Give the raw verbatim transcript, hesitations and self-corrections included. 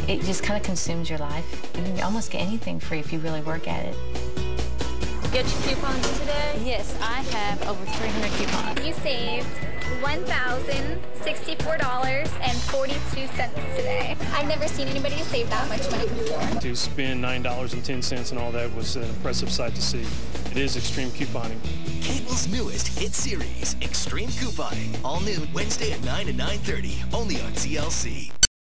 it just kind of consumes your life. You can almost get anything free if you really work at it. Get your coupons today? Yes, I have over three hundred coupons. You saved one thousand sixty-four dollars and forty-two cents today. I've never seen anybody save that much money before. To spend nine dollars and ten cents and all that was an impressive sight to see. It is extreme couponing. Cable's newest hit series, Extreme Couponing. All new Wednesday at nine and nine thirty, only on T L C.